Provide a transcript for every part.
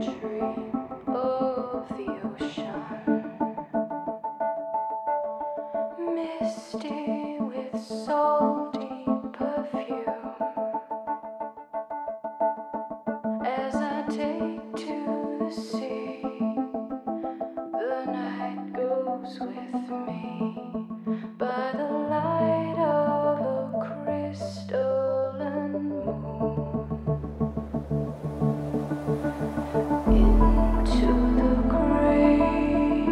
Misty with salty perfume as I take to the sea. The night goes with me by the light of a crystalline moon into the great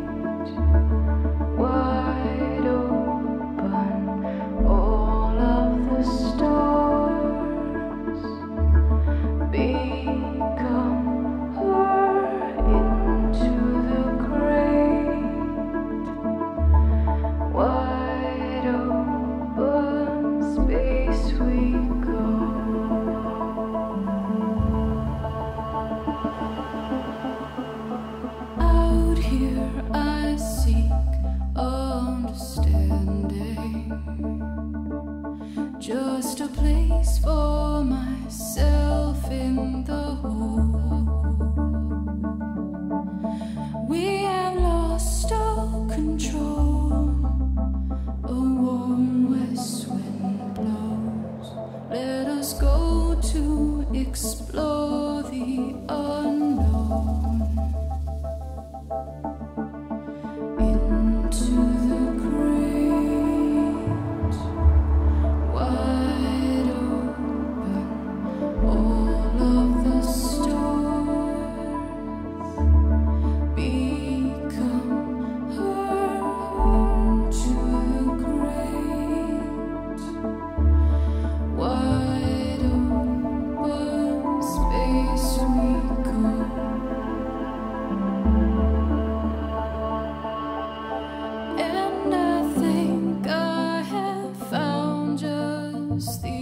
wide open, all of the stars become her. Into the great wide open space we go. Out here I seek understanding, just a place for myself in the whole. We have lost all control. A warm west wind blows. Let us go to explore the unknown. Into the great wide open, all of the stars become her. Into the great wide open space we go. And I think I have found just the